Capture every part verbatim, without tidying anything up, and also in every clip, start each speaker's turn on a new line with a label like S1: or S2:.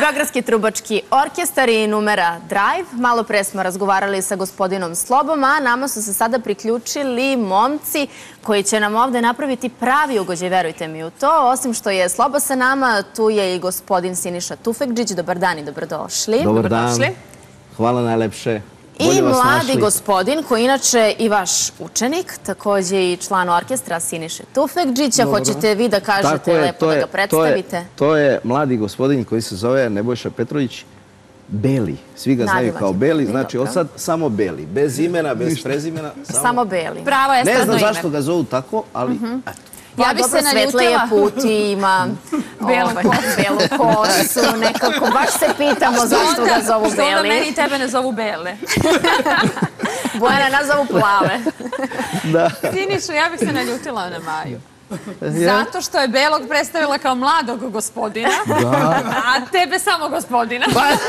S1: Beogradski trubački orkestar i numera Drive. Malo pre smo razgovarali sa gospodinom Slobom, a nama su se sada priključili momci koji će nam ovde napraviti pravi ugođaj, verujte mi u to. Osim što je Sloba sa nama, tu je i gospodin Siniša Tufekdžić. Dobar dan i dobrodošli.
S2: Dobar dan. Hvala najlepše.
S1: I mladi gospodin, koji inače i vaš učenik, takođe i član orkestra Siniše Tufekdžića. Hoćete vi da kažete lepo da ga predstavite?
S2: To je mladi gospodin koji se zove Nebojša Petrović Beli. Svi ga znaju kao Beli, znači od sad samo Beli. Bez imena, bez prezimena.
S1: Samo Beli.
S3: Pravo je stradno ime.
S2: Ne znam zašto ga zovu tako, ali eto.
S1: Ja bi se naljutila. Je put i ima belu kosu, nekako. Baš se pitamo zašto ga zovu Beli.
S3: Što onda meni i tebe ne zovu Bele?
S1: Bojana nas zovu Plave.
S3: Sinišu, ja bih se naljutila na Maju. Zato što je Belog predstavila kao mladog gospodina, a tebe samo gospodina.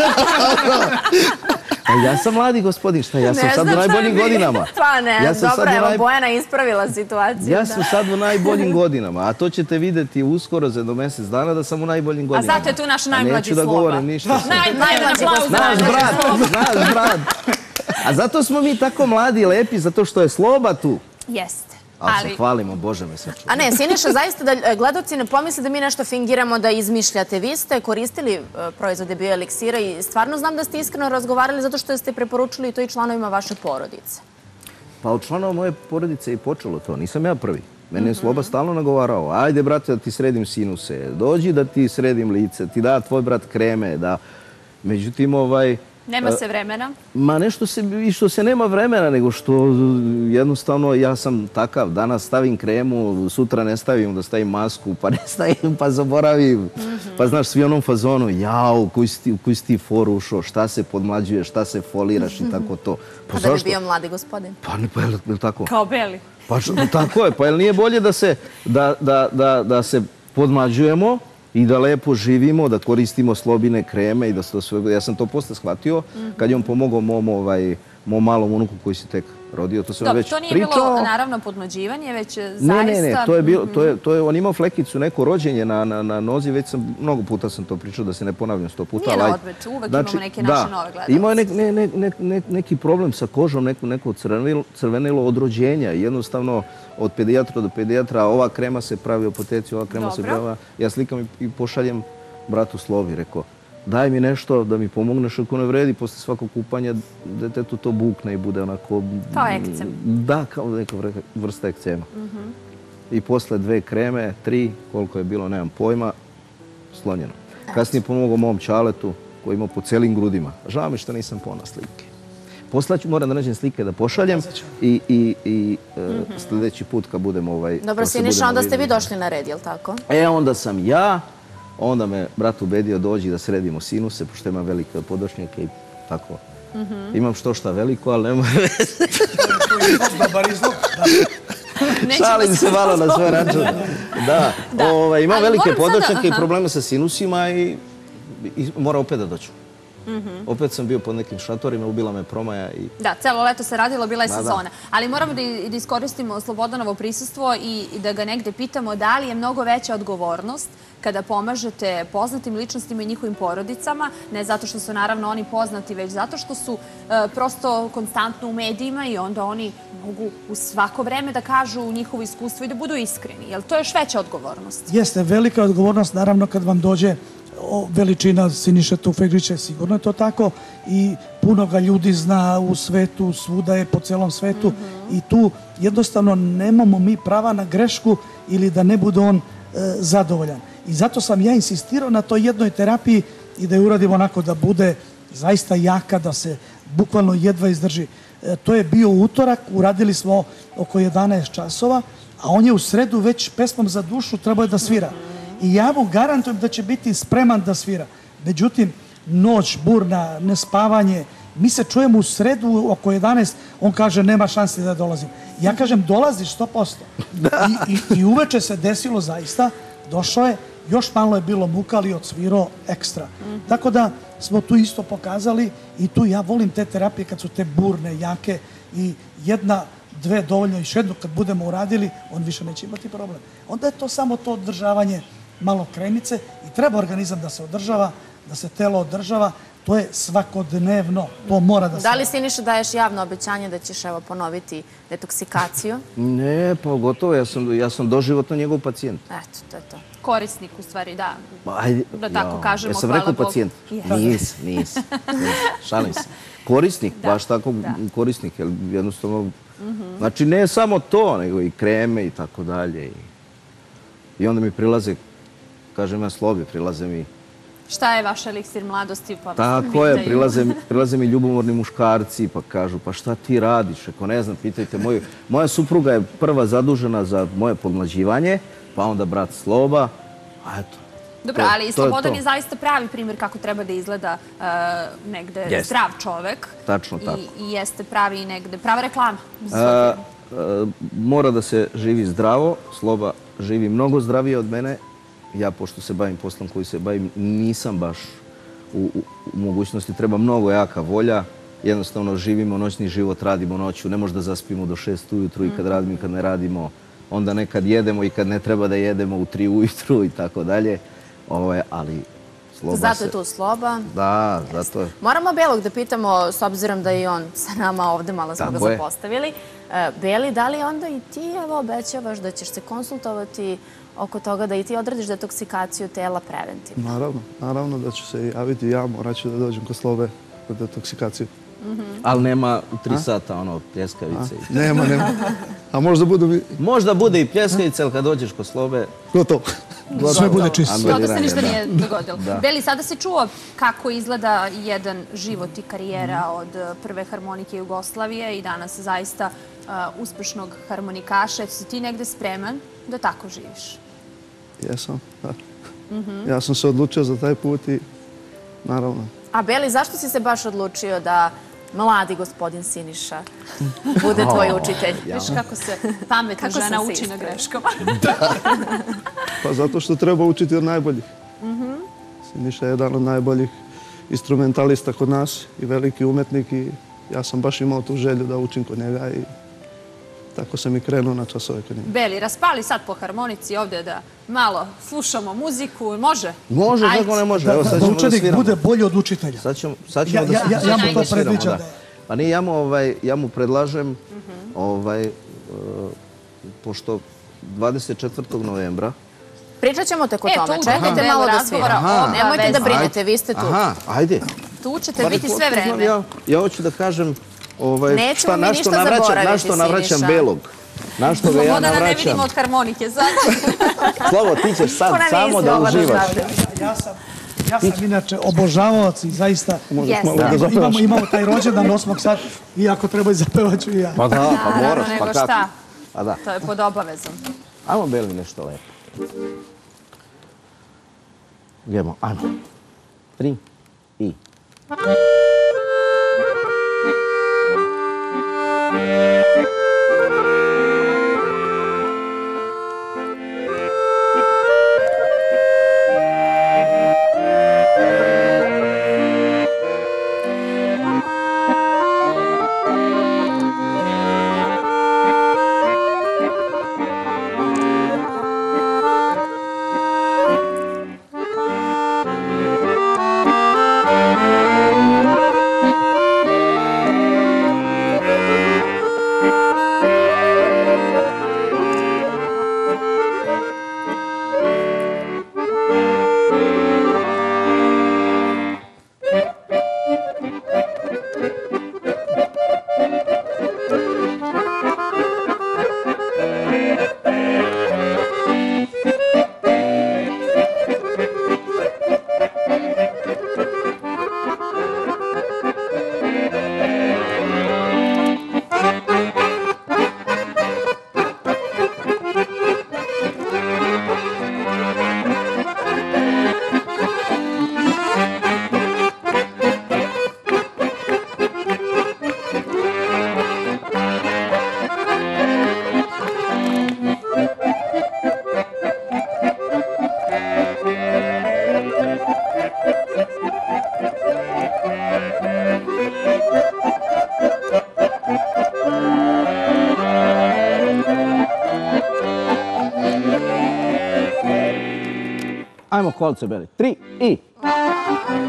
S2: Ja sam mladi gospodin, šta? Ja sam sad u najboljim godinama.
S1: Pa ne, dobro, evo Bojana ispravila situaciju.
S2: Ja sam sad u najboljim godinama, a to ćete vidjeti uskoro za jedno mjesec dana da sam u najboljim godinama.
S3: A zato je tu naš najmlađi Sloba.
S2: Neću da govorim ništa.
S3: Najmlađi gospodin.
S2: Naš brat, naš brat. A zato smo mi tako mladi i lepi, zato što je Sloba tu.
S3: Jeste.
S2: Ali se hvalimo, Bože me sve čuo.
S1: A ne, Siniša, zaista da gledalci ne pomisle da mi nešto fingiramo, da izmišljate. Vi ste koristili proizvode bioeliksira i stvarno znam da ste iskreno razgovarali zato što ste preporučili to i članovima vaše porodice.
S2: Pa od članova moje porodice i počelo to. Nisam ja prvi. Mene je Sloba stalno nagovarao. Ajde, brate, da ti sredim sinuse. Dođi da ti sredim lice. Ti da tvoj brat kreme. Da. Međutim, ovaj...
S3: Nema se vremena?
S2: Ma nešto se, i što se nema vremena, nego što jednostavno ja sam takav. Danas stavim kremu, sutra ne stavim, da stavim masku, pa ne stavim, pa zaboravim. Pa znaš, svi onom fazonu, jao, u koji si ti foru ušao, šta se podmlađuje, šta se foliraš i tako to.
S1: Pa da bi bio mladi gospodin?
S2: Pa ne, pa je li tako?
S3: Kao Beli.
S2: Pa tako je, pa je li nije bolje da se podmlađujemo i da lepo živimo, da koristimo Slobine kreme i da se to sve... Ja sam to posle shvatio kad je on pomogao mom malom unuku koji se tek rodio. To sam već pričao.
S3: To nije bilo, naravno, podmlađivanje, već zaista...
S2: Ne, ne, ne, to je... On imao flekicu, neko rođenje na nozi, već sam, mnogo puta sam to pričao, da se ne ponavljam sto puta.
S3: Nije na odmet, uvek imamo neke naše nove gledalce.
S2: Imao je neki problem sa kožom, neko crvenilo od rođenja. Jednostavno, od pedijatra do pedijatra, ova krema se pravi u apoteci, ova krema se pravi... Ja slikam i pošaljem bratu Slobi, rekao, daj mi nešto da mi pomogneš ako ne vredi, posle svakog kupanja detetu to bukne i bude onako...
S3: Kao ekcem.
S2: Da, kao neka vrsta ekcema. I posle dve kreme, tri, koliko je bilo, nemam pojma, slonjeno. Kasnije pomogao mom čaletu koji imao po celim grudima. Žao mi što nisam ponao slike. Posle ću, moram da nađem slike da pošaljem i sljedeći put kad budemo ovaj...
S1: Dobro, Siniša, onda ste vi došli na red, je li tako?
S2: E, onda sam ja... Onda me brat ubedio dođi da sredimo sinuse, pošto imam velike podočnjake i tako. Imam što šta veliko, ali nema veze.
S4: Dobar izlog.
S2: Šalim se malo na svoj račun. Da, imam velike podočnjake i probleme sa sinusima i mora opet da doću. Opet sam bio pod nekim šatorima, ubila me promaja.
S3: Da, celo leto se radilo, bila je sezona. Ali moramo da iskoristimo Slobodanovo prisustvo i da ga negde pitamo da li je mnogo veća odgovornost kada pomažete poznatim ličnostima i njihovim porodicama, ne zato što su naravno oni poznati, već zato što su prosto konstantno u medijima i onda oni mogu u svako vreme da kažu njihovo iskustvo i da budu iskreni. Je li to još veća odgovornost?
S4: Jeste, velika odgovornost, naravno, kad vam dođe veličina Siniše Tufekdžića, sigurno je to tako i puno ga ljudi zna u svetu, svuda je po celom svetu i tu jednostavno nemamo mi prava na grešku ili da ne bude on zadovoljan. I zato sam ja insistirao na toj jednoj terapiji i da je uradimo onako da bude zaista jaka, da se bukvalno jedva izdrži. To je bio utorak, uradili smo oko jedanaest časova, a on je u sredu već pesmom za dušu trebao je da svira. I ja mu garantujem da će biti spreman da svira. Međutim, noć, burna, nespavanje, mi se čujemo u sredu oko jedanaest, on kaže nema šanse da dolazim. Ja kažem dolaziš sto posto. I uveče se desilo zaista, došao je, još malo je bilo muka, ali odsvirao ekstra. Tako da smo tu isto pokazali i tu ja volim te terapije kad su te burne, jake i jedna, dve dovoljno, još jednu kad budemo uradili, on više neće imati problem. Onda je to samo to održavanje malo kremice i treba organizam da se održava, da se telo održava, to je svakodnevno, to mora da se...
S1: Da li, Siniša, daješ javno obećanje da ćeš evo ponoviti detoksikaciju?
S2: Ne, pa gotovo, ja sam doživotno njegov pacijent.
S1: Eto, to je to.
S3: Korisnik, u stvari, da.
S2: Ajde,
S3: Da tako kažemo,
S2: jesam
S3: hvala
S2: rekao
S3: Bogu.
S2: pacijent? Nis, nis, šalim se. Korisnik, baš tako korisnik, jer jednostavno, znači ne samo to, nego i kreme i tako dalje. I onda mi prilaze, kažem ja Slobi, prilaze mi...
S3: Šta je vaš eliksir mladosti?
S2: Tako je, prilaze mi ljubomorni muškarci pa kažu, pa šta ti radiš? Ako ne znam, pitajte moju. Moja supruga je prva zadužena za moje podmlađivanje, pa onda brat Sloba, a eto.
S3: Dobro, ali Slobodan je zaista pravi primjer kako treba da izgleda negde zdrav čovek.
S2: Tačno tako.
S3: I jeste pravi negde, prava reklama.
S2: Mora da se živi zdravo, Sloba živi mnogo zdravije od mene. Ja, pošto se bavim poslom koji se bavim, nisam baš u mogućnosti. Treba mnogo jaka volja. Jednostavno živimo noćni život, radimo noću. Ne može da zaspimo do šest ujutru i kad radimo i kad ne radimo. Onda nekad jedemo i kad ne treba da jedemo u tri ujutru i tako dalje. Ali Sloba se...
S1: Zato je tu Sloba.
S2: Da, zato je.
S1: Moramo Belog da pitamo, s obzirom da je i on sa nama ovde, malo smo ga zapostavili. Beli, da li onda i ti evo obećavaš da ćeš se konsultovati oko toga da i ti odradiš detoksikaciju tela preventivno?
S5: Naravno, naravno da ću se javiti ja, morat ću da dođem kod Slobe kod detoksikaciju.
S2: Ali nema u tri sata ono pljeskavice?
S5: Nema, nema. A možda budu mi...
S2: Možda bude i pljeskavice, ali kad dođeš kod Slobe...
S5: Gotovo.
S4: Sve bude čisto.
S3: To se ništa nije dogodilo. Beli, sada si čuo kako izgleda jedan život i karijera od prve harmonike Jugoslavije i danas zaista uspešnog harmonikaša. Si ti negde spreman da tako živiš?
S5: Jesam, da. Ja sam se odlučio za taj put i naravno.
S1: A Beli, zašto si se baš odlučio da mladi gospodin Siniša bude tvoj učitelj?
S3: Viš kako se pametna žena uči na greškama.
S5: Pa zato što treba učiti od najboljih. Siniša je jedan od najboljih instrumentalista kod nas i veliki umetnik i ja sam baš imao tu želju da učim kod njega i tako sam i krenuo na časove kod njega.
S3: Beli, raspali sad po harmonici ovdje da malo slušamo muziku. Može?
S2: Može, kako ne može.
S4: Da učenik bude bolji od učitelja.
S2: Sad ćemo da sviramo.
S4: Ja mu to predviđam.
S2: Pa nije, ja mu predlažem, pošto dvadeset četvrtog novembra...
S1: Pričat ćemo tek o tome. Čekajte malo da sviramo. Nemojte da brinete, vi ste tu.
S2: Aha, ajde.
S3: Tu ćete biti sve vreme.
S2: Ja hoću da kažem...
S1: Nećemo mi ništa zaboraviti,
S2: na što navraćam Belog. Na što ga ja navraćam.
S3: Slobodana ne vidimo od harmonike sad.
S2: Slobo, ti ćeš sad samo da uživaš.
S4: Ja sam inače obožavaoc i zaista imamo taj rođendan osmog sata i ako treba i zapevaću i ja.
S2: Pa da, pa moraš, pa kako?
S3: Šta? To je pod obavezom.
S2: Ajmo Beli nešto lepo. Idemo, ajmo. Tri i... Ajmo kolce, Beli. Tri i...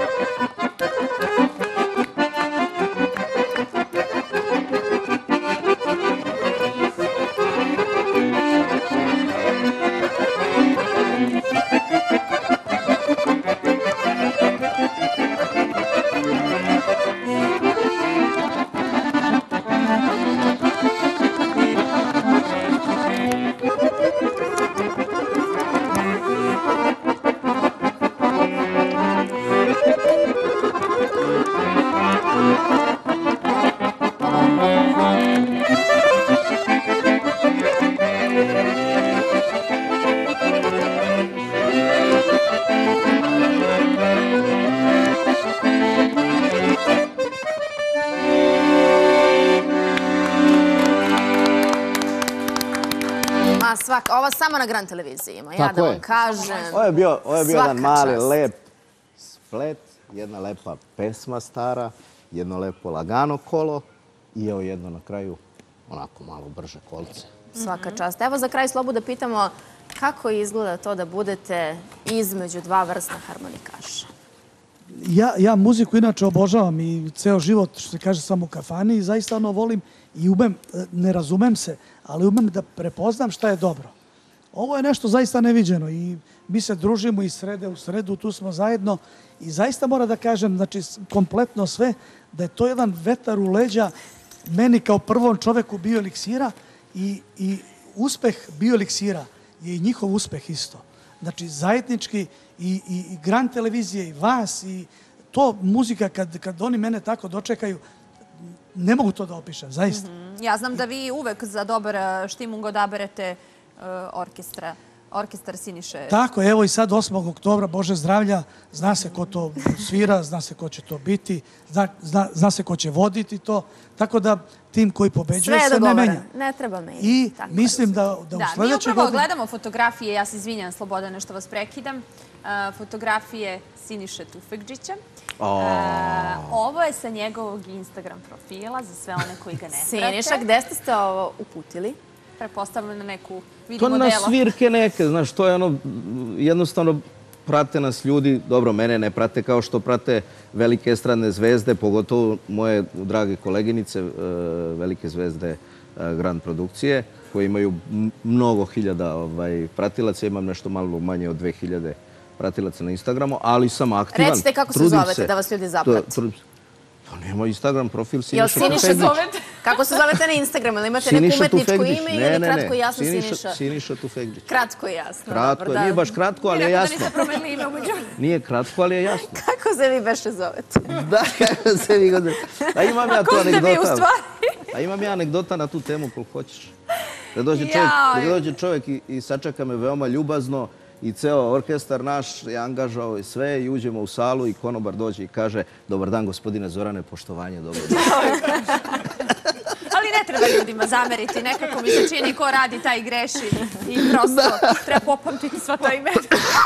S1: svaka, ova samo na Grand televiziji ima, ja
S2: Tako
S1: da
S2: je.
S1: vam kažem.
S2: Ovo je bio, ovo je bio jedan
S1: Svaka
S2: mali,
S1: čast.
S2: lep splet, jedna lepa pesma stara, jedno lepo lagano kolo i evo jedno na kraju, onako malo brže kolce.
S1: Svaka čast. Evo za kraj, Slobu, da pitamo kako izgleda to da budete između dva vrsna harmonikaša?
S4: Ja, ja muziku inače obožavam i ceo život, što se kaže, sam u kafani i zaista ono volim i umem, ne razumem se, ali umem da prepoznam šta je dobro. Ovo je nešto zaista neviđeno i mi se družimo iz srede u sredu, tu smo zajedno i zaista moram da kažem, znači kompletno sve, da je to jedan vetar u leđa meni kao prvom čoveku Bioeliksira i, i uspeh Bioeliksira je i njihov uspeh isto. Znači zajednički i, i, i Grand televizije i vas i to muzika kad, kad oni mene tako dočekaju, ne mogu to da opišem, zaista.
S3: Ja znam da vi uvek za dobar štimung odaberete orkestra, orkestar Siniše.
S4: Tako, evo i sad osmog oktobra, Bože zdravlja, zna se ko to svira, zna se ko će to biti, zna, zna, zna se ko će voditi to, tako da tim koji pobeđuje se ne menja.
S1: Ne treba menjati.
S4: I mislim da, da u
S3: Da, mi
S4: sledećoj
S3: upravo
S4: godini...
S3: gledamo fotografije, ja se izvinjam Slobodane što vas prekidam, fotografije Siniše Tufekđića. Ovo je sa njegovog Instagram profila za sve one koji ga ne prate.
S1: Siniša, gde ste ste ovo uputili?
S3: Prepostavljam na neku
S2: To
S3: vidimo
S2: na
S3: delo.
S2: svirke neke, znaš, to je ono, jednostavno prate nas ljudi, dobro, mene ne prate kao što prate velike estradne zvezde, pogotovo moje drage koleginice, velike zvezde Grand produkcije, koji imaju mnogo hiljada pratilaca, imam nešto malo manje od dve hiljade pratilaca na Instagramu, ali sam aktivan.
S1: Recite kako se zovete, da vas ljudi zaprati.
S2: Pa nema Instagram profil
S1: Jel
S2: Siniša
S1: Siniša
S2: Tufegđić.
S1: zovete? Kako se zovete na Instagramu? Ili imate neku umetničko ime ili kratko i jasno Siniša?
S2: Siniša Tufegđić.
S1: Kratko i jasno.
S2: Kratko, nije baš kratko, ali je jasno.
S3: Niste promenili ime umeđu.
S2: Nije kratko, ali je jasno.
S1: Kako se vi beše zovete?
S2: Da, kako se vi godine. A imam ja tu
S3: Ko ste vi u
S2: anegdota.
S3: stvari?
S2: A imam ja anegdota na tu temu koliko hoćeš. Da dođe čovjek, da dođe čovjek i, i sačeka me veoma ljubazno i ceo orkestar naš je angažao i sve i uđemo u salu i konobar dođe i kaže: dobar dan, gospodine Zorane, poštovanje, dobro dan.
S3: Ali ne treba ljudima zameriti, nekako mi se čini ko radi taj greši i prosto treba popamtiti sva ta imena.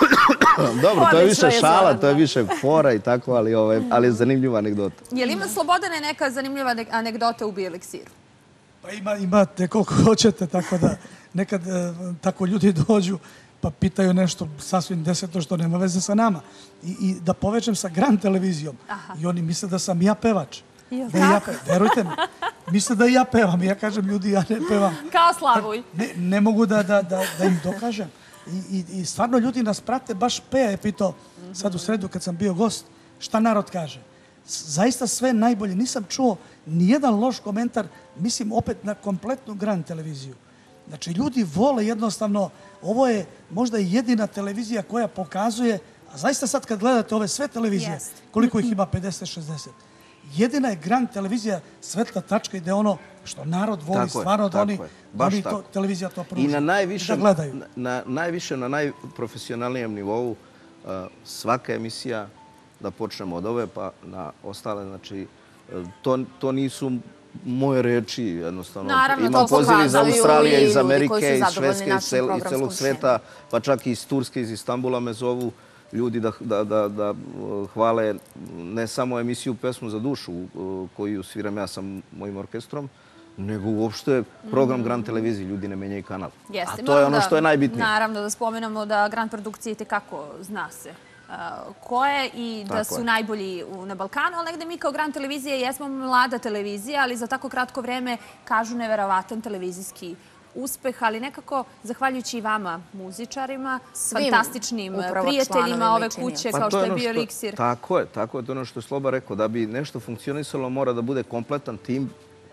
S2: Dobro, to je više
S1: Odlično je,
S2: šala,
S1: Zorana.
S2: to je više fora i tako, ali, ovaj, ali je zanimljiva anegdota.
S3: Je li ima Slobodane neka zanimljiva anegdota u Bioeliksiru?
S4: Pa ima, imate koliko hoćete, tako da nekad e, tako ljudi dođu pa pitaju nešto sasvim desetno što nema veze sa nama. I, i da povežem sa Grand televizijom. I oni misle da sam ja pevač.
S3: Jel
S4: Da ja
S3: tako?
S4: pe, verujte mi, misle da ja pevam. Ja kažem, ljudi, ja ne pevam.
S3: Kao Slavuj.
S4: Ne, ne mogu da, da, da, da im dokažem. I, i, I stvarno ljudi nas prate, baš Peja je pitao sad u sredu kad sam bio gost, šta narod kaže. S- Zaista sve najbolje. Nisam čuo ni jedan loš komentar, mislim opet na kompletnu Grand televiziju. Znači, ljudi vole jednostavno, ovo je možda i jedina televizija koja pokazuje, a zaista sad kad gledate ove sve televizije,
S3: Jest.
S4: koliko ih ima, pedeset šezdeset, jedina je Grand televizija svetla tačka i da je ono što narod voli,
S2: Tako je,
S4: stvarno da
S2: tako
S4: oni,
S2: je.
S4: da
S2: Baš
S4: oni to,
S2: tako.
S4: televizija to pruža.
S2: I na najvišem,
S4: Da gledaju.
S2: na, na, najviše, na najprofesionalnijem nivou uh, svaka emisija, da počnemo od ove pa na ostale, znači, uh, to, to nisu moje reči, jednostavno.
S3: Naravno,
S2: imam
S3: to
S2: poziv iz
S1: pokazuju
S2: Australije,
S1: i
S2: iz
S1: ljudi koji
S2: Amerike,
S1: su
S2: iz
S1: zadovoljni
S2: Švedske, iz,
S1: našom
S2: cel, iz
S1: programskom
S2: celog sveta, pa čak i iz Turske, iz Istanbula me zovu ljudi da, da, da, da uh, hvale ne samo emisiju Pesmu za dušu uh, koju sviram ja sa mojim orkestrom, nego uopšte program Grand televizije, ljudi ne menjaju kanal.
S3: Jeste.
S2: A to je
S3: Moram
S2: ono
S3: da-
S2: što je najbitnije.
S3: Naravno da spomenemo da Grand produkcije tekako zna se uh, ko je i da
S2: Tako
S3: su
S2: je.
S3: najbolji u, na Balkanu, ali negde mi kao Grand televizije jesmo mlada televizija, ali za tako kratko vreme kažu neverovatan televizijski uspeh, ali nekako, zahvaljujući i vama, muzičarima,
S1: Svim
S3: fantastičnim
S1: upravo
S3: prijateljima
S1: članovima
S3: ove
S1: i činioci.
S3: kuće,
S2: Pa
S3: kao
S2: to
S3: što je
S2: ono
S3: bio Eliksir.
S2: Tako je, tako je. To je ono što je Sloba rekao. Da bi nešto funkcionisalo, mora da bude kompletan tim,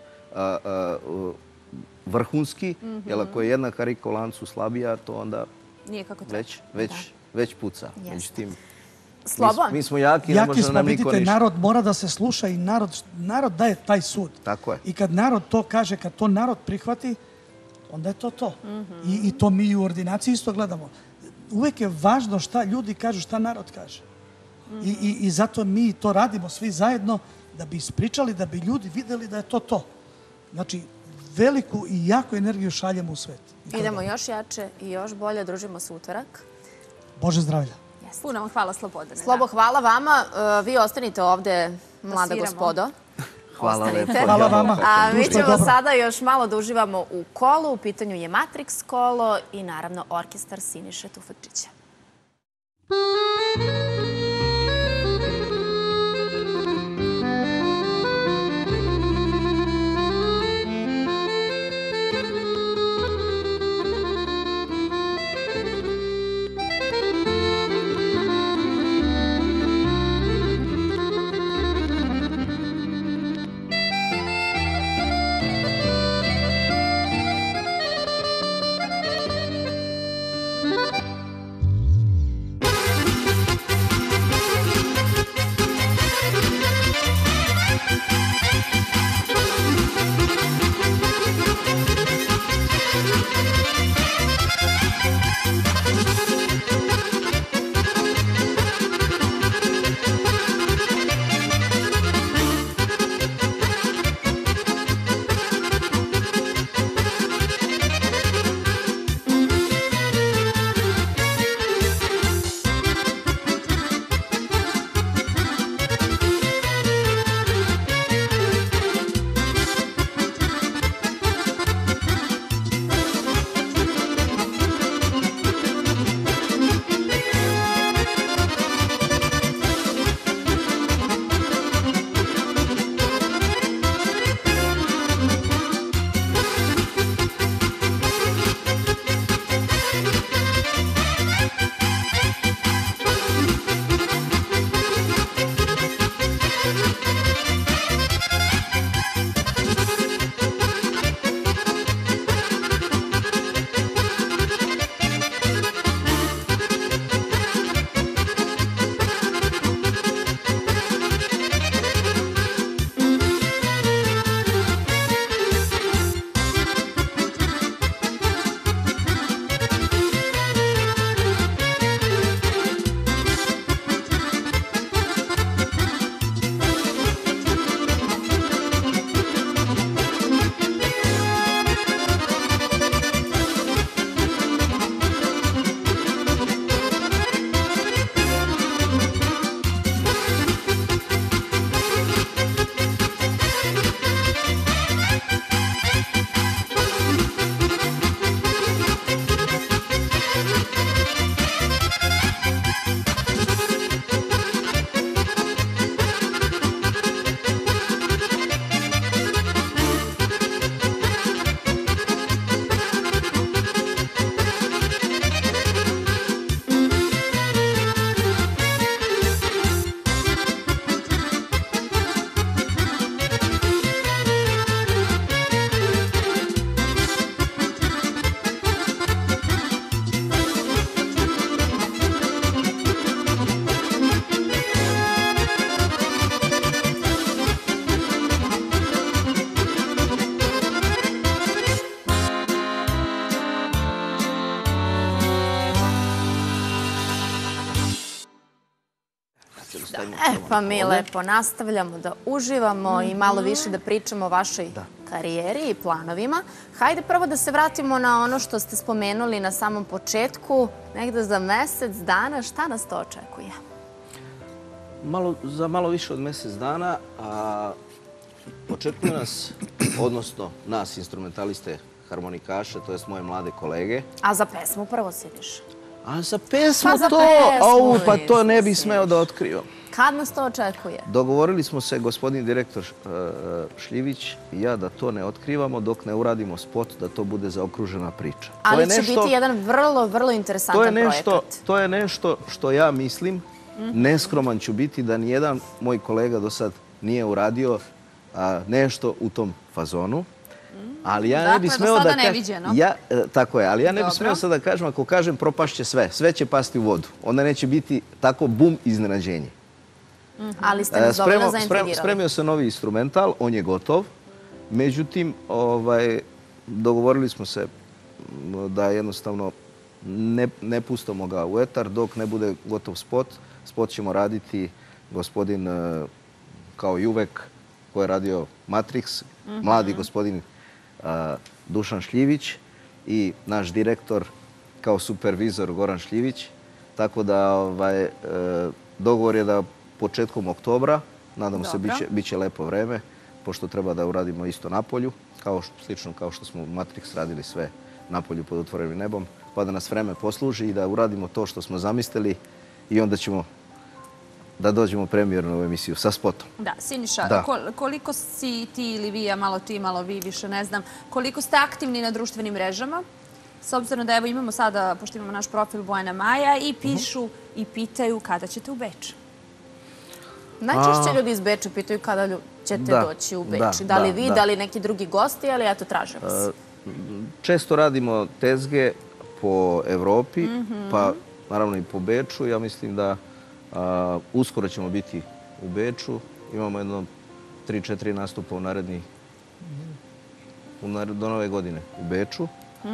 S2: a, a, u- vrhunski, jer ako je jedna karika u lancu slabija, to onda
S3: Nije kako treba.
S2: već, već, već puca.
S1: Jeste.
S2: Međutim, mi,
S1: Slobo?
S2: mi smo jaki, ne
S4: Jaki
S2: može
S4: smo,
S2: nam niko
S4: vidite,
S2: ništa.
S4: narod mora da se sluša i narod, narod daje taj sud.
S2: Tako je.
S4: I kad narod to kaže, kad to narod prihvati, onda je to to. I, I to mi u ordinaciji isto gledamo. Uvek je važno šta ljudi kažu, šta narod kaže. I, i, I zato mi to radimo svi zajedno da bi ispričali, da bi ljudi videli da je to to. Znači, veliku i jaku energiju šaljemo u svet.
S1: Idemo još jače i još bolje. Družimo se utorak.
S4: Bože zdravlja.
S3: Puno vam hvala, Slobodane.
S1: Slobo, hvala vama. Vi ostanite ovde, mlada gospodo.
S2: Hvala lepo.
S4: Hvala vama.
S1: A mi
S4: Društvo je
S1: ćemo
S4: dobro.
S1: sada još malo da uživamo u kolu. U pitanju je Matrix kolo i naravno orkestar Siniše Tufekčića. E, pa mi lepo nastavljamo da uživamo i malo više da pričamo o vašoj karijeri i planovima. Hajde prvo da se vratimo na ono što ste spomenuli na samom početku. Negde za mesec dana, šta nas to očekuje?
S2: Za malo više od mesec dana očekuje nas, odnosno nas, instrumentaliste harmonikaše, to jest moje mlade kolege.
S1: A za pesmu prvo Siniša?
S2: A za pesmu to, au, pa to ne bi smeo da otkrivam.
S1: Kad nas to očekuje?
S2: Dogovorili smo se, gospodin direktor Šljivić i ja, da to ne otkrivamo dok ne uradimo spot, da to bude zaokružena priča.
S1: Ali će biti jedan vrlo, vrlo interesantan projekat.
S2: To je nešto što ja mislim, neskroman ću biti, da nijedan moj kolega do sad nije uradio nešto u tom fazonu. Ali ja ne bi smeo da...
S3: Dakle, do sada neviđeno.
S2: Tako je, ali ja ne bi smeo sad da kažem, ako kažem propašće sve, sve će pasti u vodu. Onda neće biti tako bum iznenađenje.
S1: Ali ste nas dovoljno zaintrigirali.
S2: Spremio se novi instrumental, on je gotov. Međutim, dogovorili smo se da jednostavno ne pustamo ga u etar dok ne bude gotov spot. Spot ćemo raditi gospodin, kao i uvek, koji je radio Matrix, mladi gospodin Dušan Šljivić i naš direktor kao supervizor Goran Šljivić. Tako da dogovor je da početkom oktobra, nadamo se bit će lepo vreme, pošto treba da uradimo isto napolju, slično kao što smo u Matrix radili sve napolju pod otvorenim nebom, pa da nas vreme posluži i da uradimo to što smo zamislili i onda ćemo da dođemo premijerno u emisiju sa spotom.
S3: Da, Siniša, koliko si ti ili vi, a malo ti, malo vi, više ne znam, koliko ste aktivni na društvenim mrežama? S obzirom da evo imamo sada, pošto imamo naš profil Bojana Maja, i pišu i pitaju kada ćete u Beč.
S1: Najčešće ljudi iz Beča pitaju kada ćete doći u Beč. Da li vi, da li neki drugi gosti, ali eto, traže vas.
S2: Često radimo tezge po Evropi, pa naravno i po Beču. Ja mislim da uskoro ćemo biti u Beču. Imamo jedno tri četiri nastupa u narednih do nove godine u Beču.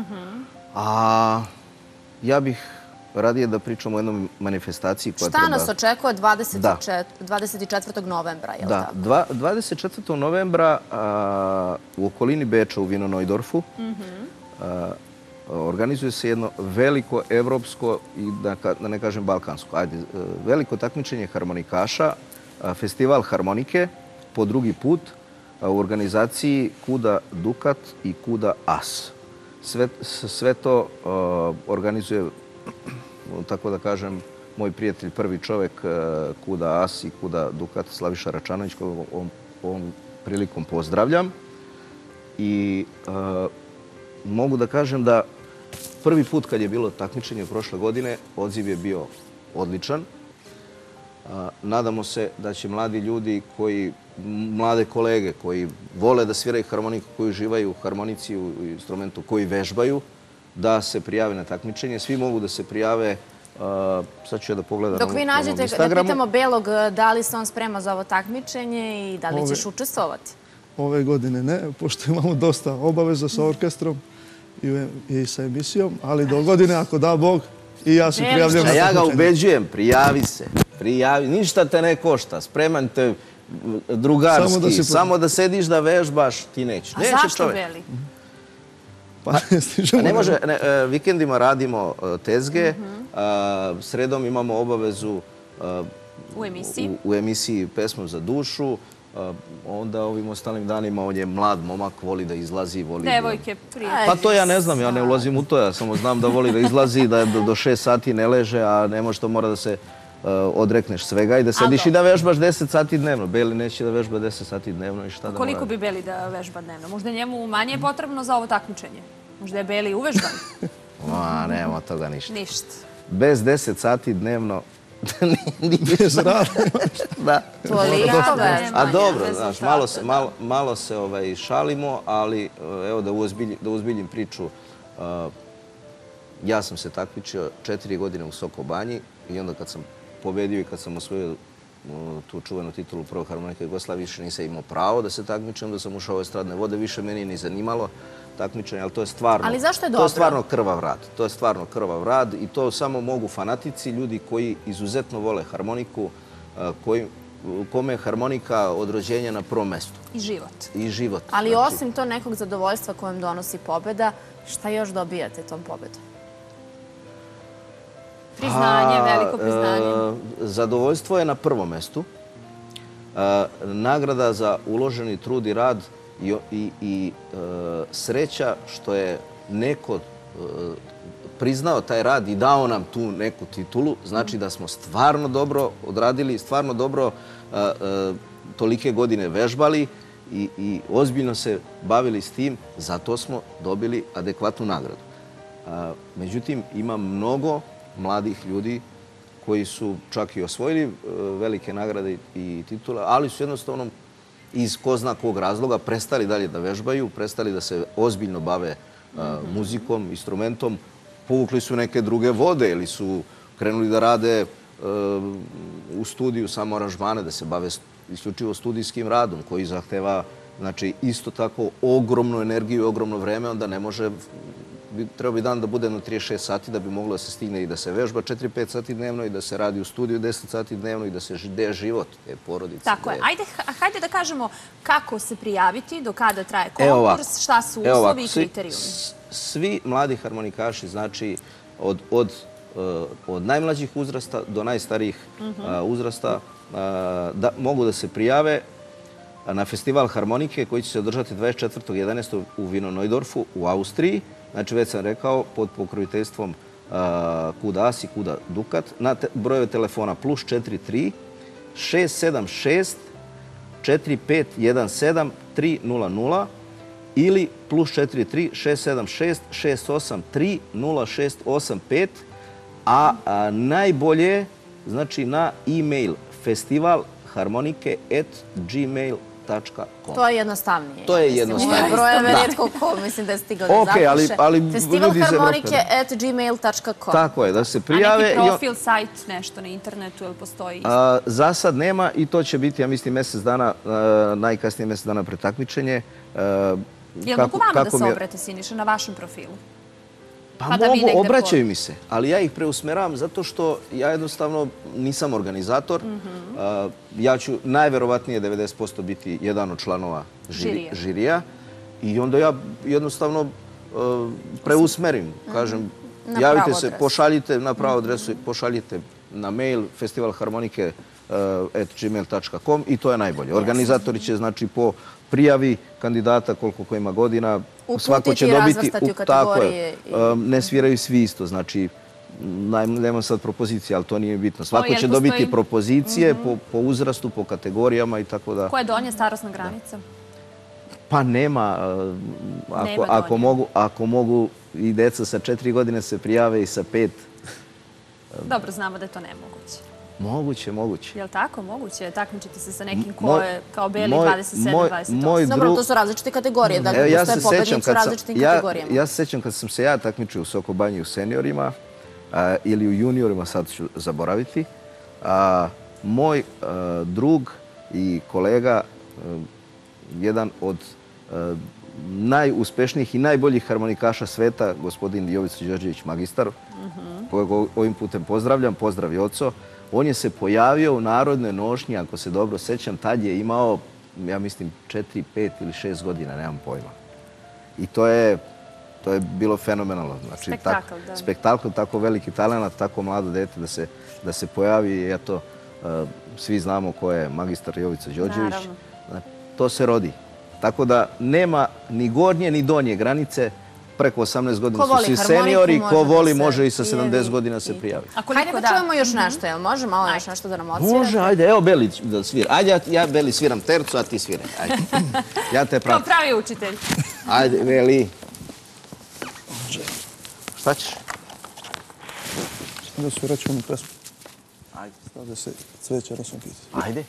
S2: A ja bih radije da pričamo o jednoj manifestaciji koja treba...
S1: Šta nas očekuje dvadeset četvrtog novembra, je li tako?
S2: Da, dvadeset četvrtog novembra u okolini Beča u Vino Nojdorfu organizuje se jedno veliko evropsko i da ne kažem balkansko, ajde, veliko takmičenje harmonikaša, festival harmonike po drugi put u organizaciji Kuda Dukat i Kuda As. Sve to organizuje, tako da kažem, moj prijatelj, prvi čovek Kuda As i Kuda Dukat, Slaviša Račanović, kojeg ovom prilikom pozdravljam. I mogu da kažem da prvi put kad je bilo takmičenje prošle godine, odziv je bio odličan. Nadamo se da će mladi ljudi koji, mlade kolege koji vole da sviraju harmoniku, koji uživaju u harmonici, u instrumentu, koji vežbaju, da se prijave na takmičenje. Svi mogu da se prijave. Sad ću ja da pogledam na
S1: Instagramu. Dok vi nađete, da pitamo Belog da li se on sprema za ovo takmičenje i da li ćeš učestvovati?
S5: Ove godine ne, pošto imamo dosta obaveza sa orkestrom i sa emisijom, ali do godine, ako da Bog, i ja se prijavljam na takmičenje.
S2: Ja ga ubeđujem, prijavi se, prijavi, ništa te ne košta, spreman te drugarski, samo da sediš da vežbaš, ti nećeš.
S1: A zašto Beli?
S5: Pa ne stižemo.
S2: Ne može, vikendima radimo tezge, sredom imamo obavezu u emisiji Pesmom za dušu, onda ovim ostalim danima on je mlad momak, voli da izlazi.
S3: Devojke, prijatelji.
S2: Pa to ja ne znam, ja ne ulazim u to, ja samo znam da voli da izlazi, da do šest sati ne leže, a ne može to, mora da se odrekneš svega i da sediš i da vežbaš deset sati dnevno. Beli neće da vežba deset sati dnevno i šta da mora.
S3: Koliko bi Beli da vežba dnevno? Možda njemu manje je potrebno za ovo takmičenje? Možda je Beli uvežban?
S2: Ma, nema toga ništa.
S3: Ništa.
S2: Bez deset sati dnevno
S5: bez rada.
S2: Da.
S1: Toliko vežbanje.
S2: A dobro, znaš, malo se šalimo, ali evo da uzbiljim priču. Ja sam se takmičio četiri godine u Soko Banji i onda kad sam pobedio i kad sam osvojio tu čuvenu titulu prvog harmonika Jugoslavije, više nisam imao pravo da se takmičem, da sam ušao u estradne vode, više meni ni zanimalo takmičenje, ali to je stvarno...
S1: Ali zašto je dobro?
S2: To je stvarno krvav rad. To je stvarno krvav rad i to samo mogu fanatici, ljudi koji izuzetno vole harmoniku, kome je harmonika od rođenja na prvom mestu.
S3: I život.
S2: I život.
S1: Ali osim to nekog zadovoljstva kojem donosi pobjeda, šta još dobijate tom pobjedom?
S3: Priznanje, veliko priznanje.
S2: Zadovoljstvo je na prvom mestu. Nagrada za uloženi trud i rad i sreća što je neko priznao taj rad i dao nam tu neku titulu. Znači da smo stvarno dobro odradili, stvarno dobro tolike godine vežbali i ozbiljno se bavili s tim. Zato smo dobili adekvatnu nagradu. Međutim, ima mnogo mladih ljudi koji su čak i osvojili velike nagrade i titule, ali su jednostavno iz ko zna kog razloga prestali dalje da vežbaju, prestali da se ozbiljno bave muzikom, instrumentom, povukli su neke druge vode ili su krenuli da rade u studiju samo aranžmane, da se bave isključivo studijskim radom koji zahteva isto tako ogromnu energiju i ogromno vreme, onda ne može trebao bi dan da bude na trideset šest sati da bi moglo da se stigne i da se vežba četiri pet sati dnevno i da se radi u studiju deset sati dnevno i da se gde život te porodice.
S3: Tako je. Ajde, hajde da kažemo kako se prijaviti, do kada traje konkurs, šta su uslovi i kriterijumi.
S2: Svi mladi harmonikaši, znači od, od, od najmlađih uzrasta do najstarijih uzrasta, da, mogu da se prijave na festival harmonike koji će se održati dvadeset četvrtog jedanaestog u Wiener Neudorfu u Austriji. Znači, već sam rekao, pod pokroviteljstvom Kuda As i Kuda Dukat. Na brojeve telefona plus četiri tri šest sedam šest četiri pet jedan sedam tri nula nula ili plus četiri tri šest sedam šest šest osam tri nula šest osam pet, a najbolje znači na e-mail festival harmonike at gmail tačka com.
S1: To je jednostavnije.
S2: To je jednostavnije.
S1: Brojeve rijetko ko mislim da je stigao da zapiše. Festival harmonike at gmail tačka com.
S2: Tako je, da se prijave.
S3: A neki profil, sajt, nešto na internetu ili postoji?
S2: Za sad nema i to će biti, ja mislim, mjesec dana, najkasnije mjesec dana pred takmičenje.
S3: Je li mogu vama da se obrate, Siniša, na vašem profilu?
S2: Pa mogu, obraćaju mi se, ali ja ih preusmeravam zato što ja jednostavno nisam organizator. Ja ću najverovatnije devedeset posto biti jedan od članova žirija i onda ja jednostavno preusmerim. Kažem, javite se, pošaljite na pravu adresu, pošaljite na mail festivalharmonike at gmail tačka com i to je najbolje. Organizatori će, znači, po prijavi kandidata koliko ko ima godina, svako će dobiti, tako je, ne sviraju svi isto, znači nema sad propozicije, ali to nije bitno. Svako će dobiti propozicije po uzrastu, po kategorijama i tako da.
S3: Koja je donja starosna granica?
S2: Pa nema, ako mogu i deca sa četiri godine se prijave i sa pet.
S3: Dobro, znamo da je to nemoguće.
S2: Moguće, moguće.
S3: Je li tako? Moguće? Takmičite se sa nekim ko je kao Beli dvadeset sedam dvadeset osam.
S1: Dobro, to su različite kategorije. Dakle, postoje pobednici u različitim kategorijama.
S2: Ja se sećam kad sam se ja takmičio u Soko Banji u seniorima ili u juniorima, sad ću zaboraviti. Moj drug i kolega, jedan od najuspešnijih i najboljih harmonikaša sveta, gospodin Jovica Đorđević, magistar, kojeg ovim putem pozdravljam, pozdrav Joco. On je se pojavio u Narodnoj nošnji, ako se dobro sećam, tad je imao, ja mislim, četiri, pet ili šest godina, nemam pojma. I to je bilo fenomenalno.
S3: Spektakl, da.
S2: Spektakl, tako veliki talent, tako mlado dete da se pojavi i eto, svi znamo ko je magistar Jovica Đorđević. To se rodi. Tako da nema ni gornje ni donje granice. Preko osamnaest godina su svi seniori. Ko voli može i sa sedamdeset godina se prijavi.
S1: Hajde pa čujemo još nešto, jel može malo još nešto da nam odsvirate?
S2: Može, ajde, evo Beli da svira. Ajde, ja Beli sviram tercu, a ti sviraj. Ja te pratim.
S3: Kao pravi učitelj.
S2: Ajde, Beli. Šta ćeš?
S5: Da svirat ću onu pesmu.
S2: Ajde.
S5: Stavlja se cveće rasunkiti.
S2: Ajde.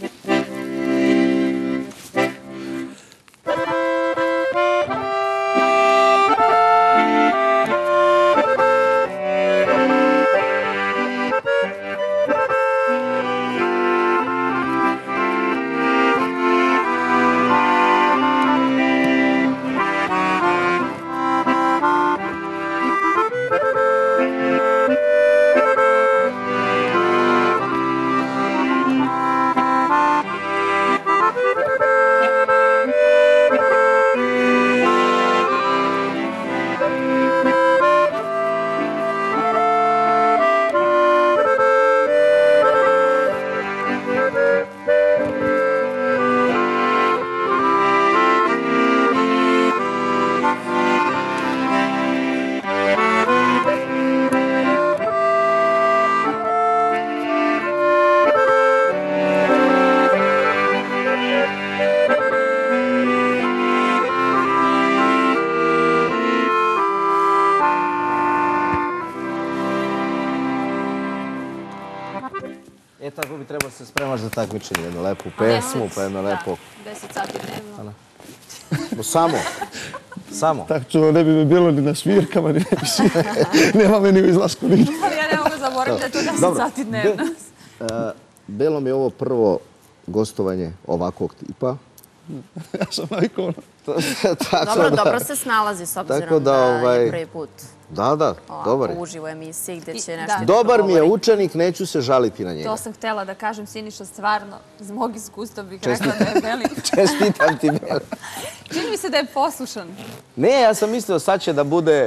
S2: E, tako bi trebalo se spremaš za takmičenje, jednu lepu pesmu, pa jedno lepo...
S3: deset sati dnevno.
S2: Samo, samo.
S5: Tako čuo, ne bi me bilo ni na svirkama, ni ne bi svirka. Nema me ni u izlasku.
S3: Ali ja ne mogu zaboraviti da je to deset sati dnevno.
S2: Belo mi je ovo prvo gostovanje ovakvog tipa.
S5: Ja sam majko.
S1: Dobro, dobro se snalazi s obzirom da je prvi put.
S2: Da, da, dobar je.
S1: Uživo emisiji gde će nešto...
S2: Dobar mi je učenik, neću se žaliti na njega.
S3: To sam htjela da kažem, Siniša, stvarno, iz mog iskustva bih rekla da je Beli.
S2: Čestitam ti, Beli.
S3: Čini mi se da je poslušan.
S2: Ne, ja sam mislio sad će da bude...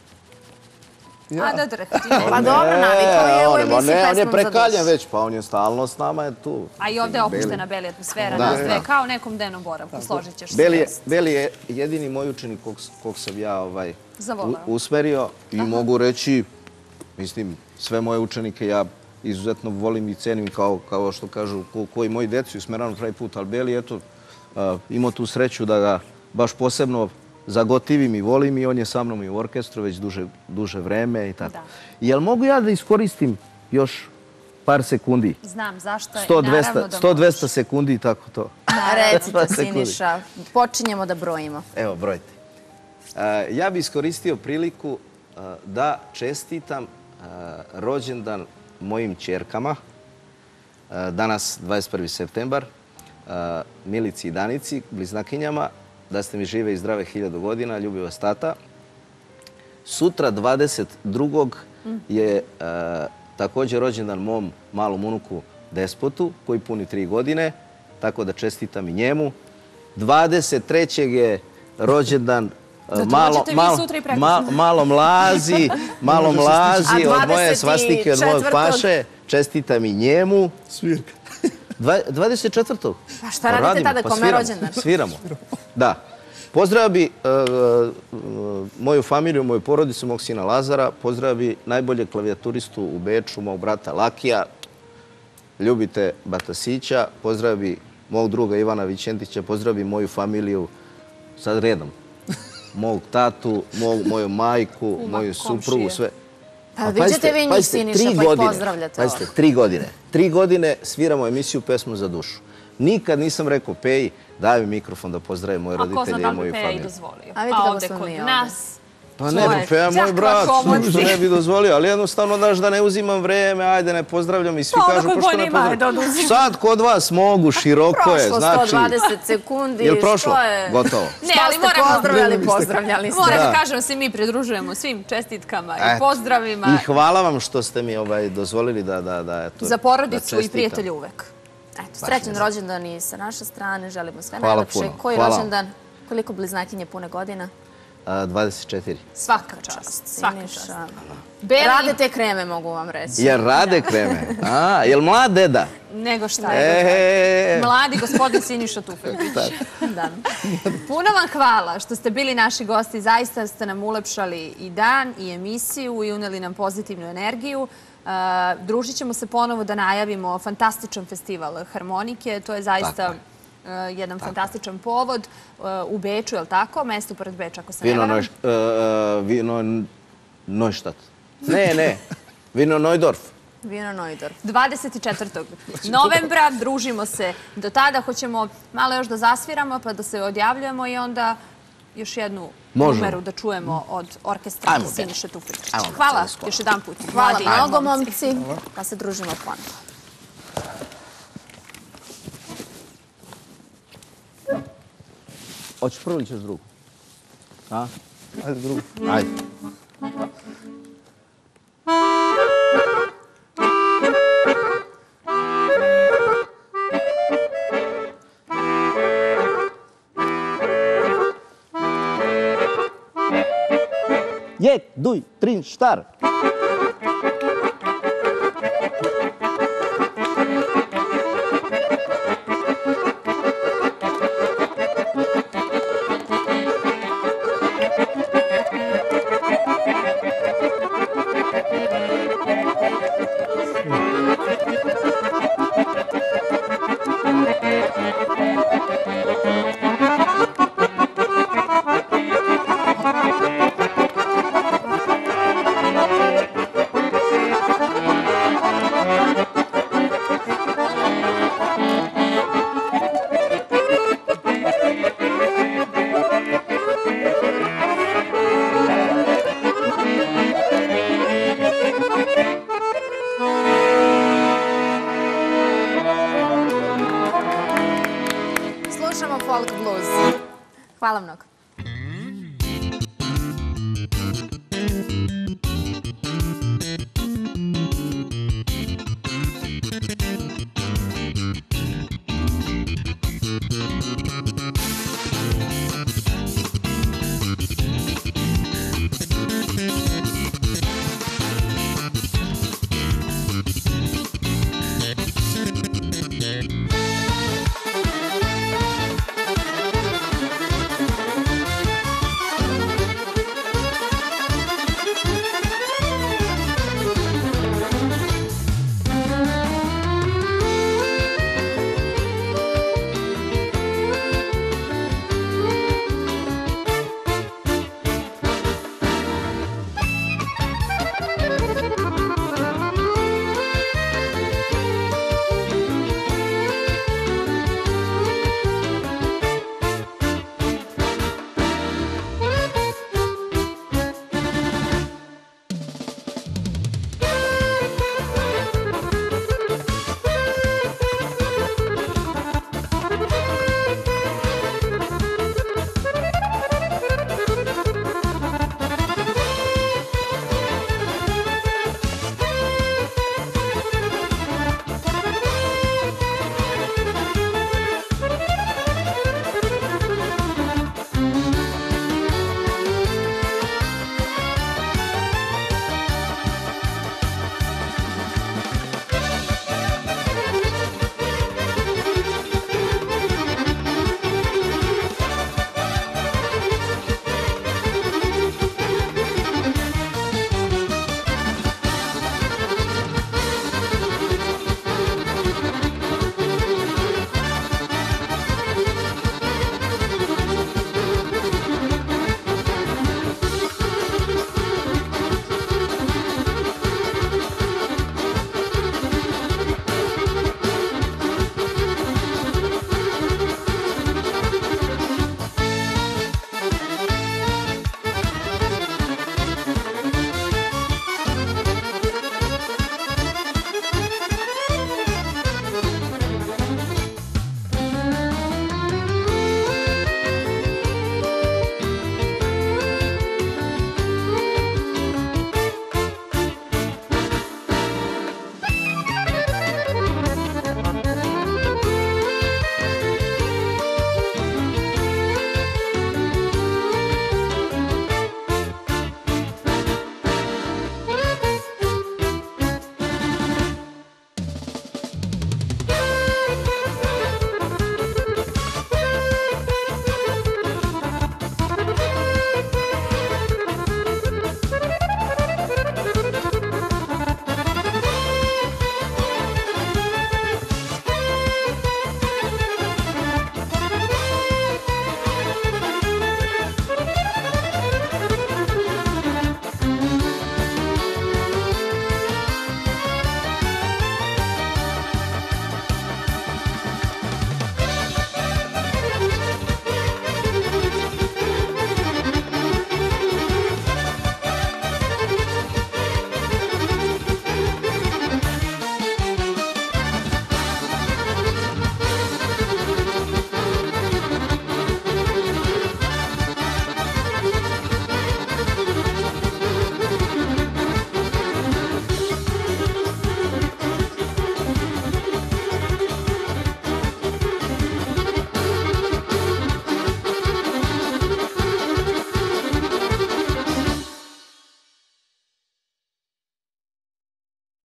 S3: A da drhti.
S1: Pa dobro, navikao je u emisiji pesmom za dušu.
S2: On je prekaljen već, pa on je stalno s nama, je tu.
S3: A i ovdje je opuštena Beli atmosfera, nas dve, kao nekom dnevnom boravku, složit ćeš se.
S2: Beli je jedini moj učenik kog sam ja
S3: zavolao,
S2: usmerio i mogu reći, mislim, sve moje učenike ja izuzetno volim i cenim kao što kažu koji moji deci usmeravam pravi put, ali Beli, eto, imao tu sreću da ga baš posebno zagotivim i volim i on je sa mnom i u orkestru već duže vreme i tako. Jel mogu ja da iskoristim još par sekundi?
S3: Znam, zašto je, naravno da možeš.
S2: sto dvesta sekundi i tako to.
S1: Recite, Siniša, počinjemo da brojimo.
S2: Evo, brojite. Ja bi iskoristio priliku da čestitam rođendan mojim ćerkama, danas dvadeset prvi septembar, Milici i Danici, bliznakinjama, da ste mi žive i zdrave hiljadu godina, ljubi vas tata. Sutra, dvadeset drugog je također rođendan mom malom unuku Despotu, koji puni tri godine, tako da čestitam i njemu. dvadeset trećeg je rođendan malo mlazi, malo mlazi od moje svastike, od mojeg paše. Čestitam i njemu.
S5: Svirka.
S2: dvadeset četvrtog
S1: Pa šta radite tada, kome rođendan?
S2: Sviramo. Da. Pozdrav bi moju familiju, moju porodicu, mog sina Lazara. Pozdrav bi najboljeg klavijaturistu u Beču, mog brata Lakija. Ljubite Batasića. Pozdrav bi mog druga Ivana Vićentića. Pozdrav bi moju familiju, sad redom, mog tatu, moju majku, moju suprugu, sve.
S1: Pa vidite vi njih, Siniša, pa ih pozdravljate.
S2: Pazite, tri godine. Tri godine sviramo emisiju Pesmu za dušu. Nikad nisam rekao Peji, daj mi mikrofon da pozdravim moje roditelje i moju familiju.
S3: A ko zna da bi Peji dozvolio?
S1: A vidite kako smo mi ovdje.
S3: Nas.
S2: Pa ne, Peja moj brat, što ne bi dozvolio, ali jednostavno daš da ne uzimam vreme, ajde ne pozdravljam i svi kažu pošto ne pozdravljam. Sad kod vas mogu, široko je, znači...
S1: Prošlo sto dvadeset sekundi,
S2: što je... Jel prošlo? Gotovo.
S3: Ne, ali
S1: moramo... Pozdravljali, pozdravljali ste.
S3: Moram da kažem, se mi pridružujemo svim čestitkama i pozdravima.
S2: I hvala vam što ste mi dozvolili da...
S3: Za porodicu i prijatelje uvek.
S1: Srećan rođendan i sa naše strane, želimo sve najlepše. Koji rođendan, koliko bliznakinje pune godina?
S2: dvadeset četiri.
S3: Svaka čast. Svaka čast.
S1: Rade te kreme, mogu vam reći.
S2: Jel rade kreme? A, jel mlad deda?
S3: Nego šta je. Mladi gospodin Siniša Tufeklić. Puno vam hvala što ste bili naši gosti. Zaista ste nam ulepšali i dan i emisiju i uneli nam pozitivnu energiju. Družit ćemo se ponovo da najavimo fantastičan festival harmonike. To je zaista... jedan fantastičan povod u Beču, je li tako? Mesto pored Beča, ako se ne varam.
S2: Vino Neustadt. Ne, ne. Vino Neudorf.
S1: Vino Neudorf.
S3: dvadeset četvrtog novembra družimo se. Do tada hoćemo malo još da zasviramo, pa da se odjavljujemo i onda još jednu numeru da čujemo od orkestra Siniše Tufeklića. Hvala još jedan put.
S1: Hvala mnogo, momci. Pa se družimo ponovno.
S2: Hoćeš prvo ili ćeš drugu? A?
S5: Ajde drugu.
S2: Ajde. Jek, duj, trin, štar.
S1: folk blues. Hvala mnogo.